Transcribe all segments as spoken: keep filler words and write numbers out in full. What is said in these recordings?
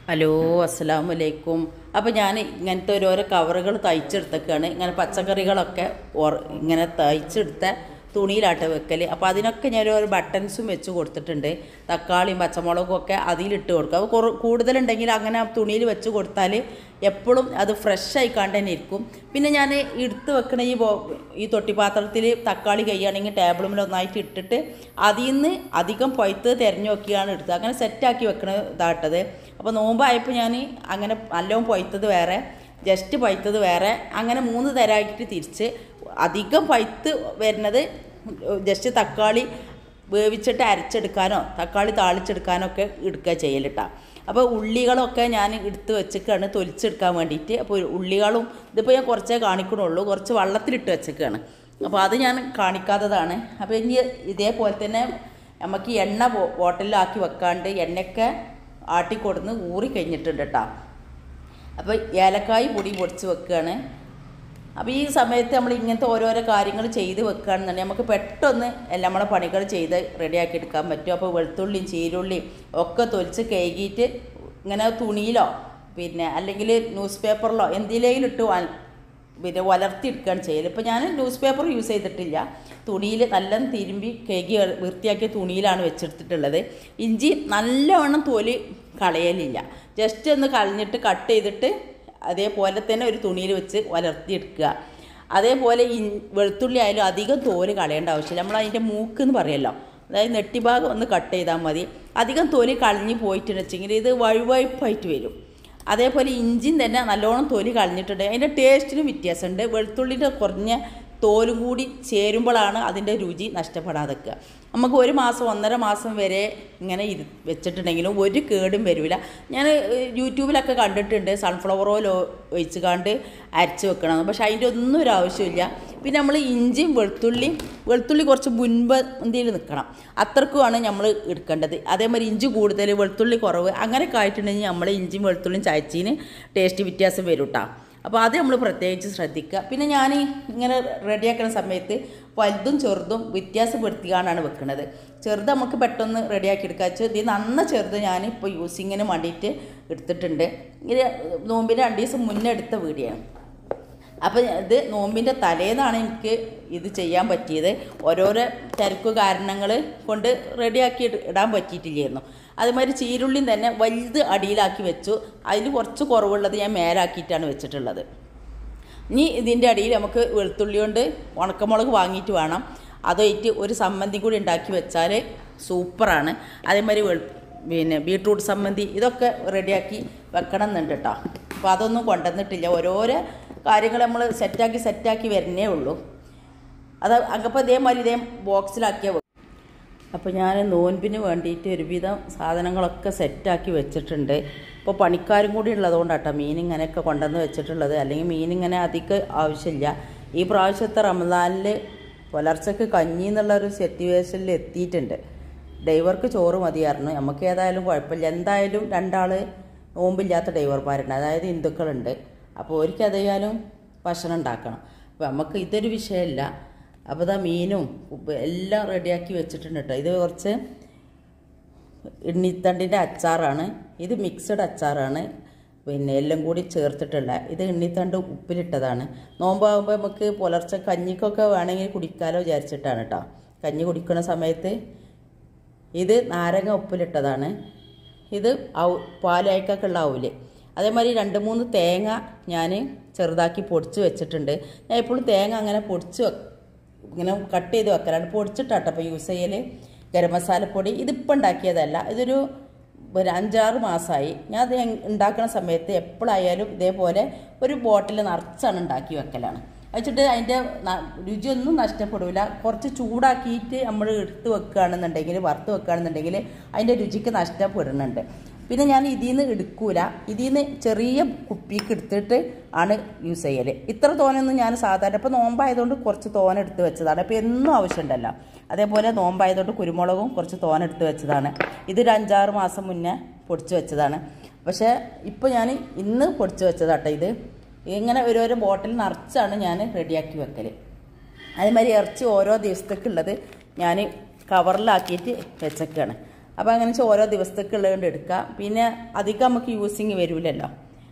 Hello അസ്സലാമു അലൈക്കും. അപ്പോൾ ഞാൻ ഇങ്ങനത്തെ ഓരോരോ കവറുകൾ തയ്ച്ചെടുത്തൊക്കെയാണ് ഇങ്ങനെ പച്ചക്കറികളൊക്കെ ഇങ്ങനെ തയ്ച്ചെടുത്ത തുണിയിലാട്ട് വെക്കൽ. അപ്പോൾ അതിനൊക്കെ ഞാൻ ഓരോ ബട്ടൺസും വെച്ച് കൊടുത്തിട്ടുണ്ട്. തക്കാളിയും പച്ചമുളകും ഒക്കെ അതിലിട്ട് കൊടുക്കുക. അപ്പോൾ കുറ കൂടുതലുണ്ടെങ്കിൽ അങ്ങനെ തുണിയിൽ വെച്ച് കൊടുത്താൽ എപ്പോഴും അത് ഫ്രഷായി കണ്ട് തന്നെ ഇരിക്കും. പിന്നെ ഞാൻ എടുത്ത് വെക്കണ ഈ ഈ തൊട്ടിപ്പാത്രത്തിൽ തക്കാളി കഴിയുകയാണെങ്കിൽ ടേബിളിൽ ഒന്നായിട്ട് ഇട്ടിട്ട് അതിൽ നിന്ന് അധികം പൊയ്ത്ത് തിരഞ്ഞു നോക്കിയാണ് എടുത്തത്. അങ്ങനെ സെറ്റാക്കി വെക്കണ ഇതാട്ടത്. അപ്പോൾ നോമ്പായപ്പോൾ ഞാൻ അങ്ങനെ നല്ലോണം പൊയ്ത്തത് വേറെ, ജസ്റ്റ് പഴുത്തത് വേറെ, അങ്ങനെ മൂന്ന് തരമായിട്ട് തിരിച്ച് അധികം പഴുത്ത് വരുന്നത് ജസ്റ്റ് തക്കാളി വേവിച്ചിട്ട് അരച്ചെടുക്കാനോ തക്കാളി താളിച്ചെടുക്കാനോ ഒക്കെ എടുക്കുക ചെയ്യലിട്ടാ. അപ്പോൾ ഉള്ളികളൊക്കെ ഞാൻ എടുത്ത് വെച്ചേക്കാണ് തൊലിച്ചെടുക്കാൻ വേണ്ടിയിട്ട്. അപ്പോൾ ഉള്ളികളും ഇതിപ്പോൾ ഞാൻ കുറച്ചേ കാണിക്കണുള്ളൂ, കുറച്ച് വെള്ളത്തിലിട്ട് വെച്ചേക്കാണ്. അപ്പോൾ അത് ഞാൻ കാണിക്കാത്തതാണ്. അപ്പോൾ ഇനി ഇതേപോലെ തന്നെ നമുക്ക് എണ്ണ ബോട്ടിലാക്കി വെക്കാണ്ട് എണ്ണയൊക്കെ ആട്ടിക്കൊടുന്ന് ഊറി കഴിഞ്ഞിട്ടുണ്ട് കേട്ടോ. അപ്പോൾ ഏലക്കായ് പൊടി പൊടിച്ച് വെക്കുകയാണ്. അപ്പോൾ ഈ സമയത്ത് നമ്മൾ ഇങ്ങനത്തെ ഓരോരോ കാര്യങ്ങൾ ചെയ്ത് വെക്കുകയാണെന്നുണ്ടെങ്കിൽ നമുക്ക് പെട്ടെന്ന് എല്ലാം നമ്മളെ പണികൾ ചെയ്ത് റെഡിയാക്കി എടുക്കാൻ പറ്റും. അപ്പോൾ വെളുത്തുള്ളിയും ചീരുള്ളിയും ഒക്കെ തൊലിച്ച് കഴുകിയിട്ട് ഇങ്ങനെ തുണിയിലോ പിന്നെ അല്ലെങ്കിൽ ന്യൂസ് പേപ്പറിലോ എന്തിലേലും ഇട്ട് പിന്നെ വളർത്തിയെടുക്കുകയാണ് ചെയ്യൽ. ഇപ്പോൾ ഞാൻ ന്യൂസ് പേപ്പർ യൂസ് ചെയ്തിട്ടില്ല, തുണിയിൽ നല്ല തിരുമ്പി കഴുകി വൃത്തിയാക്കിയ തുണിയിലാണ് വെച്ചെടുത്തിട്ടുള്ളത്. ഇഞ്ചി നല്ലവണ്ണം തൊലി കളയലില്ല, ജസ്റ്റ് ഒന്ന് കളഞ്ഞിട്ട് കട്ട് ചെയ്തിട്ട് അതേപോലെ തന്നെ ഒരു തുണിയിൽ വെച്ച് വളർത്തിയെടുക്കുക. അതേപോലെ ഈ വെളുത്തുള്ളി ആയാലും അധികം തോല് കളയേണ്ട ആവശ്യമില്ല. നമ്മൾ അതിൻ്റെ മൂക്ക് എന്ന് പറയുമല്ലോ, അതായത് നെട്ടിഭാഗം ഒന്ന് കട്ട് ചെയ്താൽ മതി. അധികം തൊലി കളഞ്ഞ് പോയിട്ടുണ്ടെന്ന് വെച്ചെങ്കിൽ ഇത് വഴുവഴുപ്പായിട്ട് വരും. അതേപോലെ ഇഞ്ചിയും തന്നെ നല്ലോണം തൊലി കളഞ്ഞിട്ടുണ്ട്. അതിൻ്റെ ടേസ്റ്റിനും വ്യത്യാസമുണ്ട്. വെളുത്തുള്ളിൻ്റെ കുറഞ്ഞ തോലും കൂടി ചേരുമ്പോഴാണ് അതിൻ്റെ രുചി നഷ്ടപ്പെടാതെക്കുക. നമുക്ക് ഒരു മാസം ഒന്നര മാസം വരെ ഇങ്ങനെ ഇരു വെച്ചിട്ടുണ്ടെങ്കിലും ഒരു കേടും വരില്ല. ഞാൻ യൂട്യൂബിലൊക്കെ കണ്ടിട്ടുണ്ട് സൺഫ്ലവർ ഓയിൽ ഒഴിച്ച് കണ്ട് അരച്ച് വെക്കണം, പക്ഷെ അതിൻ്റെ ഒന്നും ഒരു ആവശ്യമില്ല. പിന്നെ നമ്മൾ ഇഞ്ചിയും വെളുത്തുള്ളിയും വെളുത്തുള്ളി കുറച്ച് മുൻപന്തിയിൽ നിൽക്കണം, അത്രക്കുമാണ് നമ്മൾ എടുക്കേണ്ടത്. അതേമാതിരി ഇഞ്ചി കൂടുതൽ വെളുത്തുള്ളി കുറവ് അങ്ങനെയൊക്കെ ആയിട്ടുണ്ടെങ്കിൽ നമ്മൾ ഇഞ്ചിയും വെളുത്തുള്ളിയും ചായച്ചീന് ടേസ്റ്റ് വ്യത്യാസം വരും കേട്ടോ. അപ്പോൾ അത് നമ്മൾ പ്രത്യേകിച്ച് ശ്രദ്ധിക്കുക. പിന്നെ ഞാൻ ഇങ്ങനെ റെഡിയാക്കുന്ന സമയത്ത് വലുതും ചെറുതും വ്യത്യാസപ്പെടുത്തിയാണ് വെക്കുന്നത്. ചെറുത് നമുക്ക് പെട്ടെന്ന് റെഡിയാക്കി എടുക്കുക വെച്ചാൽ ഇത് നന്ന ചെറുത് ഞാൻ ഇപ്പോൾ യൂസിങ്ങിന് വേണ്ടിയിട്ട് എടുത്തിട്ടുണ്ട്. ഇത് നോമ്പിൻ്റെ രണ്ട് ദിവസം മുന്നേ എടുത്ത വീഡിയോ ആണ്. അപ്പോൾ ഇത് നോമ്പിൻ്റെ തലേന്നാണ് എനിക്ക് ഇത് ചെയ്യാൻ പറ്റിയത്. ഓരോരോ തിരക്ക് കാരണങ്ങൾ കൊണ്ട് റെഡിയാക്കി ഇടാൻ പറ്റിയിട്ടില്ലായിരുന്നു. അതുമാതിരി ചീരുള്ളിയും തന്നെ വലുത് അടിയിലാക്കി വെച്ചു, അതിൽ കുറച്ച് കുറവുള്ളത് ഞാൻ മേലാക്കിയിട്ടാണ് വെച്ചിട്ടുള്ളത്. ഇനി ഇതിൻ്റെ അടിയിൽ നമുക്ക് വെളുത്തുള്ളി കൊണ്ട് ഉണക്കമുളക് വാങ്ങിയിട്ട് വേണം, അതായിട്ട് ഒരു സമ്മന്തി കൂടി ഉണ്ടാക്കി വെച്ചാൽ സൂപ്പറാണ്. അതേമാതിരി വെളു പിന്നെ ബീട്രൂട്ട് സമ്മന്തി ഇതൊക്കെ റെഡിയാക്കി വെക്കണം എന്നുണ്ട് കേട്ടോ. അപ്പോൾ അതൊന്നും കൊണ്ടുവന്നിട്ടില്ല, ഓരോരോ കാര്യങ്ങൾ നമ്മൾ സെറ്റാക്കി സെറ്റാക്കി വരുന്നേ ഉള്ളൂ. അത് അപ്പോൾ ഇതേമാതിരി ഇതേ ബോക്സിലാക്കിയ. അപ്പോൾ ഞാൻ നോൻപിന് വേണ്ടിയിട്ട് ഒരുവിധം സാധനങ്ങളൊക്കെ സെറ്റാക്കി വെച്ചിട്ടുണ്ട്. ഇപ്പോൾ പണിക്കാരും കൂടി ഉള്ളതുകൊണ്ടാട്ടോ മീൻ ഇങ്ങനെയൊക്കെ കൊണ്ടുവന്ന് വെച്ചിട്ടുള്ളത്, അല്ലെങ്കിൽ മീൻ ഇങ്ങനെ അധികം ആവശ്യമില്ല. ഈ പ്രാവശ്യത്തെ റമദാനിൽ പുലർച്ചയ്ക്ക് കഞ്ഞി എന്നുള്ളൊരു സിറ്റുവേഷനിൽ എത്തിയിട്ടുണ്ട്. ഡ്രൈവർക്ക് ചോറ് മതിയായിരുന്നു, നമുക്ക് ഏതായാലും കുഴപ്പമില്ല. എന്തായാലും രണ്ടാൾ നോമ്പില്ലാത്ത ഡ്രൈവർമാരുണ്ട്, അതായത് ഹിന്ദുക്കളുണ്ട്. അപ്പോൾ അവർക്ക് അതായാലും ഭക്ഷണം ഉണ്ടാക്കണം. അപ്പോൾ നമുക്ക് ഇതൊരു വിഷയമല്ല. അപ്പോൾ ഇതാ മീനും എല്ലാം റെഡിയാക്കി വെച്ചിട്ടുണ്ട് കേട്ടോ. ഇത് കുറച്ച് എണ്ണിത്തണ്ടിൻ്റെ അച്ചാറാണ്, ഇത് മിക്സഡ് അച്ചാറാണ്, പിന്നെ എല്ലാം കൂടി ചേർത്തിട്ടുള്ള. ഇത് എണ്ണിത്തണ്ട് ഉപ്പിലിട്ടതാണ്. നോമ്പാകുമ്പോൾ നമുക്ക് പുലർച്ചെ കഞ്ഞിക്കൊക്കെ വേണമെങ്കിൽ കുടിക്കാലോ വിചാരിച്ചിട്ടാണ് കേട്ടോ. കഞ്ഞി കുടിക്കുന്ന സമയത്ത് ഇത് നാരങ്ങ ഉപ്പിലിട്ടതാണ്. ഇത് ഔ പാലായിക്കൊക്കെ ഉള്ള ഔല്. അതേമാതിരി രണ്ട് മൂന്ന് തേങ്ങ ഞാൻ ചെറുതാക്കി പൊടിച്ച് വെച്ചിട്ടുണ്ട്. ഞാൻ എപ്പോഴും തേങ്ങ അങ്ങനെ പൊടിച്ച് ഇങ്ങനെ കട്ട് ചെയ്ത് വെക്കലാണ്, പൊടിച്ചിട്ടാട്ടോ അപ്പോൾ യൂസ് ചെയ്യൽ. ഗരം മസാലപ്പൊടി ഇതിപ്പോൾ ഉണ്ടാക്കിയതല്ല, ഇതൊരു ഒരു അഞ്ചാറ് മാസമായി. ഞാൻ അത് ഉണ്ടാക്കുന്ന സമയത്ത് എപ്പോഴായാലും ഇതേപോലെ ഒരു ബോട്ടിൽ നിറച്ചാണ് ഉണ്ടാക്കി വെക്കലാണ്. വെച്ചിട്ട് അതിൻ്റെ രുചിയൊന്നും നഷ്ടപ്പെടില്ല. കുറച്ച് ചൂടാക്കിയിട്ട് നമ്മൾ എടുത്ത് വെക്കുകയാണെന്നുണ്ടെങ്കിൽ വറുത്ത് വെക്കുകയാണെന്നുണ്ടെങ്കിൽ അതിൻ്റെ രുചിക്ക് നഷ്ടപ്പെടുന്നുണ്ട്. പിന്നെ ഞാൻ ഇതിൽ നിന്ന് എടുക്കൂല, ഇതിൽ നിന്ന് ചെറിയ കുപ്പിക്ക് എടുത്തിട്ട് ആണ് യൂസ് ചെയ്യൽ. ഇത്ര തോനൊന്നും ഞാൻ സാധാരണ ഇപ്പോൾ നോമ്പായതുകൊണ്ട് കുറച്ച് തോന എടുത്ത് വെച്ചതാണ്. അപ്പോൾ എന്നും ആവശ്യമുണ്ടല്ലോ. അതേപോലെ നോമ്പായതുകൊണ്ട് കുരുമുളകും കുറച്ച് തോന എടുത്ത് വെച്ചതാണ്. ഇതൊരു അഞ്ചാറ് മാസം മുന്നേ പൊടിച്ച് വെച്ചതാണ്. പക്ഷേ ഇപ്പോൾ ഞാൻ ഇന്ന് പൊടിച്ച് വെച്ചതാട്ടോ. ഇത് ഇങ്ങനെ ഓരോരോ ബോട്ടിൽ നിറച്ചാണ് ഞാൻ റെഡിയാക്കി വെക്കൽ. അതേമാതിരി ഇറച്ചി ഓരോ ദിവസത്തേക്കുള്ളത് ഞാൻ കവറിലാക്കിയിട്ട് വെച്ചേക്കാണ്. അപ്പോൾ അങ്ങനെ വെച്ചാൽ ഓരോ ദിവസത്തേക്കുള്ളത് കൊണ്ട് എടുക്കുക. പിന്നെ അധികം നമുക്ക് യൂസിങ് വരില്ലല്ലോ.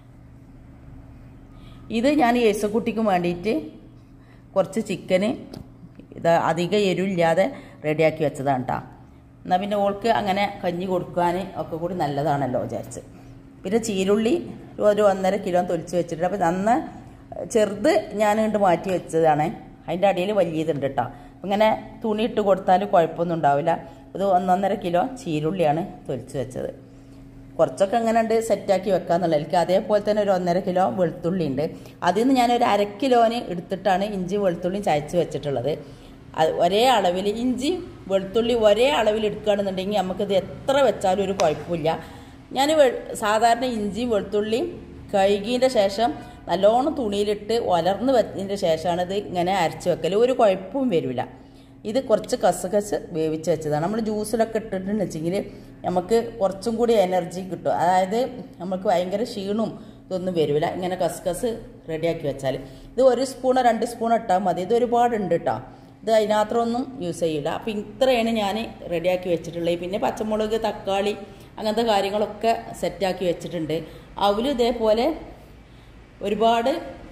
ഇത് ഞാൻ യേശുക്കുട്ടിക്കും വേണ്ടിയിട്ട് കുറച്ച് ചിക്കന് ഇത് അധികം എരിവില്ലാതെ റെഡിയാക്കി വെച്ചതാണ് കേട്ടോ. എന്നാൽ പിന്നെ ഓൾക്ക് അങ്ങനെ കഞ്ഞി കൊടുക്കാൻ ഒക്കെ കൂടി നല്ലതാണല്ലോ വിചാരിച്ച്. പിന്നെ ചീരുള്ളി ഒരു ഒന്നര കിലോ തൊലിച്ച് വെച്ചിട്ടുണ്ട്. അപ്പോൾ നന്ന ചെറുത് ഞാൻ കൊണ്ട് മാറ്റി വെച്ചതാണ്. അതിൻ്റെ അടിയിൽ വലിയതുണ്ട് കേട്ടോ. ഇങ്ങനെ തുണി ഇട്ട് കൊടുത്താൽ കുഴപ്പമൊന്നും ഉണ്ടാവില്ല. ഇത് ഒന്നൊന്നര കിലോ ചീരുള്ളിയാണ് തൊലിച്ച് വെച്ചത്. കുറച്ചൊക്കെ അങ്ങനെ ഉണ്ട് സെറ്റാക്കി വെക്കാന്നുള്ള എനിക്ക്. അതേപോലെ തന്നെ ഒരു ഒന്നര കിലോ വെളുത്തുള്ളി ഉണ്ട്. അതിൽ നിന്ന് ഞാനൊരു അര കിലോന് എടുത്തിട്ടാണ് ഇഞ്ചി വെളുത്തുള്ളിയും ചതച്ച് വെച്ചിട്ടുള്ളത്. ഒരേ അളവിൽ ഇഞ്ചി വെളുത്തുള്ളി ഒരേ അളവിൽ എടുക്കുകയാണെന്നുണ്ടെങ്കിൽ നമുക്കിത് എത്ര വെച്ചാലും ഒരു കുഴപ്പമില്ല. ഞാൻ സാധാരണ ഇഞ്ചിയും വെളുത്തുള്ളിയും കഴുകിയതിൻ്റെ ശേഷം നല്ലോണം തുണിയിലിട്ട് ഒലർന്ന് വെച്ചതിൻ്റെ ശേഷമാണ് ഇത് ഇങ്ങനെ അരച്ച് വെക്കൽ. ഒരു കുഴപ്പവും വരില്ല. ഇത് കുറച്ച് കസകസ് വേവിച്ച് വെച്ചതാണ്. നമ്മൾ ജ്യൂസിലൊക്കെ ഇട്ടിട്ടുണ്ടെന്ന് വെച്ചെങ്കിൽ നമുക്ക് കുറച്ചും കൂടി എനർജി കിട്ടും. അതായത് നമുക്ക് ഭയങ്കര ക്ഷീണവും ഇതൊന്നും വരില്ല ഇങ്ങനെ കസകസ് റെഡിയാക്കി വെച്ചാൽ. ഇത് ഒരു സ്പൂണോ രണ്ട് സ്പൂണോ ഇട്ടാൽ മതി. ഇത് ഒരുപാടുണ്ട് കേട്ടോ. ഇത് അതിനകത്തൊന്നും യൂസ് ചെയ്യില്ല. അപ്പം ഇത്രയാണ് ഞാൻ റെഡിയാക്കി വെച്ചിട്ടുള്ളത്. പിന്നെ പച്ചമുളക്, തക്കാളി അങ്ങനത്തെ കാര്യങ്ങളൊക്കെ സെറ്റാക്കി വെച്ചിട്ടുണ്ട്. അവലും ഇതേപോലെ ഒരുപാട്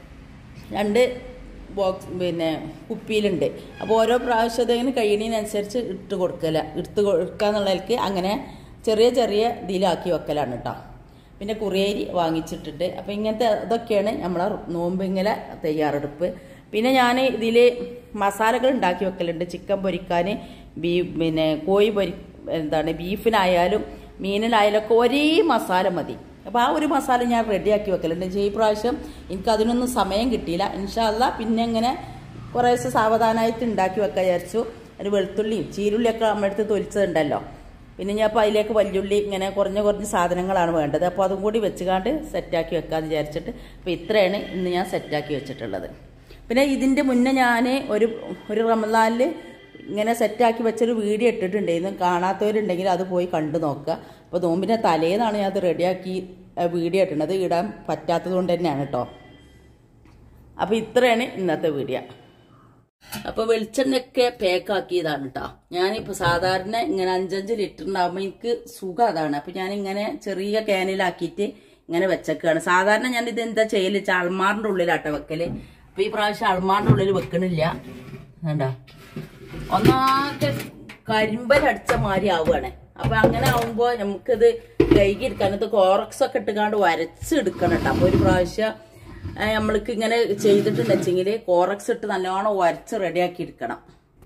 രണ്ട് ബോക്സ് പിന്നെ കുപ്പിയിലുണ്ട്. അപ്പോൾ ഓരോ പ്രാവശ്യത്തേക്കിന് കഴിയുന്നതിനനുസരിച്ച് ഇട്ട് കൊടുക്കല ഇട്ട് കൊടുക്കുക എന്നുള്ളതിലേക്ക് അങ്ങനെ ചെറിയ ചെറിയ ഇതിലാക്കി വെക്കലാണ് കേട്ടോ. പിന്നെ കുറിയരി വാങ്ങിച്ചിട്ടുണ്ട്. അപ്പോൾ ഇങ്ങനത്തെ ഇതൊക്കെയാണ് നമ്മളെ നോമ്പിങ്ങനെ തയ്യാറെടുപ്പ്. പിന്നെ ഞാൻ ഇതിൽ മസാലകൾ ഉണ്ടാക്കി വെക്കലുണ്ട്. ചിക്കൻ പൊരിക്കാൻ, ബീഫ് പിന്നെ കോഴി പൊരി എന്താണ് ബീഫിനായാലും മീനിനായാലും ഒക്കെ ഒരേ മസാല മതി. അപ്പോൾ ആ ഒരു മസാല ഞാൻ റെഡിയാക്കി വെക്കലുണ്ട്. ഈ പ്രാവശ്യം എനിക്കതിനൊന്നും സമയം കിട്ടിയില്ല. ഇൻഷാ അല്ലാ പിന്നെ ഇങ്ങനെ കുറേ ദിവസം സാവധാനമായിട്ട് ഉണ്ടാക്കി വെക്കാൻ വിചാരിച്ചു. ഒരു വെളുത്തുള്ളിയും ചീരുള്ളിയൊക്കെ നമ്മുടെ അടുത്ത് തൊലിച്ചതുണ്ടല്ലോ. പിന്നെ ഞാൻ അപ്പോൾ അതിലേക്ക് വല്യുള്ളി ഇങ്ങനെ കുറഞ്ഞ കുറഞ്ഞ സാധനങ്ങളാണ് വേണ്ടത്. അപ്പോൾ അതും കൂടി വെച്ചുകാണ്ട് സെറ്റാക്കി വെക്കാമെന്ന് വിചാരിച്ചിട്ട് അപ്പോൾ ഇത്രയാണ് ഇന്ന് ഞാൻ സെറ്റാക്കി വെച്ചിട്ടുള്ളത്. പിന്നെ ഇതിൻ്റെ മുന്നേ ഞാൻ ഒരു ഒരു റമദാനിൽ ഇങ്ങനെ സെറ്റാക്കി വെച്ചൊരു വീഡിയോ ഇട്ടിട്ടുണ്ടായിരുന്നു. കാണാത്തവരുണ്ടെങ്കിൽ അത് പോയി കണ്ടു നോക്കുക. അപ്പോൾ നോമ്പിൻ്റെ തലേന്നാണ് ഞാൻ അത് റെഡിയാക്കി വീഡിയോ ഇട്ടുന്നത്. ഇടാൻ പറ്റാത്തത് കൊണ്ട് തന്നെയാണ് കേട്ടോ. അപ്പോൾ ഇത്രയാണ് ഇന്നത്തെ വീഡിയോ. അപ്പോൾ വെളിച്ചെണ്ണയൊക്കെ പാക്കാക്കിയതാണ് കേട്ടോ. ഞാനിപ്പോൾ സാധാരണ ഇങ്ങനെ അഞ്ചഞ്ച് ലിറ്റർ ഉണ്ടാകുമ്പോൾ എനിക്ക് സുഖം അതാണ്. അപ്പോൾ ഞാനിങ്ങനെ ചെറിയ ക്യാനിലാക്കിയിട്ട് ഇങ്ങനെ വെച്ചേക്കാണ്. സാധാരണ ഞാൻ ഇത് എന്താ ചെയ്യല് വെച്ചാൽ അൾമാറിൻ്റെ ഉള്ളിലാട്ടോ വെക്കല്. അപ്പോൾ ഈ പ്രാവശ്യം അൾമാറിൻ്റെ ഉള്ളിൽ വെക്കണില്ല. വേണ്ട ഒന്നാകെ കരിമ്പലടിച്ച മാതിരി ആവുകയാണ്. അപ്പൊ അങ്ങനെ ആവുമ്പോ നമുക്കിത് കൈകിരിക്കാൻ ഇത് കോറക്സ് ഒക്കെ ഇട്ടുകാണ്ട് വരച്ചെടുക്കണം കേട്ടോ. അപ്പൊ ഒരു പ്രാവശ്യം നമ്മൾക്ക് ഇങ്ങനെ ചെയ്തിട്ടുണ്ടെന്ന് വെച്ചെങ്കിൽ കോറക്സ് ഇട്ട് നല്ലോണം വരച്ച് റെഡിയാക്കി എടുക്കണം.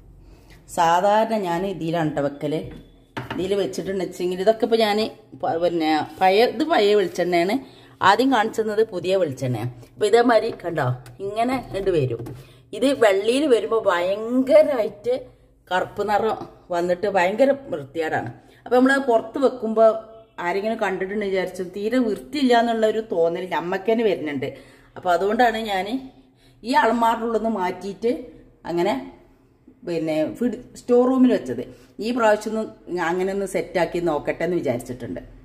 സാധാരണ ഞാൻ ഇതിലാണ് കേട്ടോ വെക്കല്. ഇതിൽ വെച്ചിട്ടുണ്ടെന്ന് വെച്ചെങ്കിൽ ഇതൊക്കെ ഇപ്പൊ ഞാൻ പിന്നെ പഴയ ഇത് പഴയ വെളിച്ചെണ്ണയാണ്. ആദ്യം കാണിച്ചത് പുതിയ വെളിച്ചെണ്ണയാണ്. അപ്പൊ ഇതേമാതിരി കണ്ടോ ഇങ്ങനെ കണ്ടു വരും. ഇത് വെള്ളിയിൽ വരുമ്പോൾ ഭയങ്കരമായിട്ട് കറുപ്പ് നിറം വന്നിട്ട് ഭയങ്കര വൃത്തികേടാണ്. അപ്പം നമ്മൾ പുറത്ത് വെക്കുമ്പോൾ ആരെങ്കിലും കണ്ടിട്ടുണ്ട് വിചാരിച്ചു തീരെ വൃത്തിയില്ല എന്നുള്ള ഒരു തോന്നൽ നമ്മൾക്ക് തന്നെ വരുന്നുണ്ട്. അപ്പോൾ അതുകൊണ്ടാണ് ഞാൻ ഈ അൾമാറിനുള്ളൊന്ന് മാറ്റിയിട്ട് അങ്ങനെ പിന്നെ ഫിഡ് സ്റ്റോർ റൂമിൽ വെച്ചത്. ഈ പ്രാവശ്യം ഒന്ന് അങ്ങനെ ഒന്ന് സെറ്റാക്കി നോക്കട്ടെ എന്ന് വിചാരിച്ചിട്ടുണ്ട്.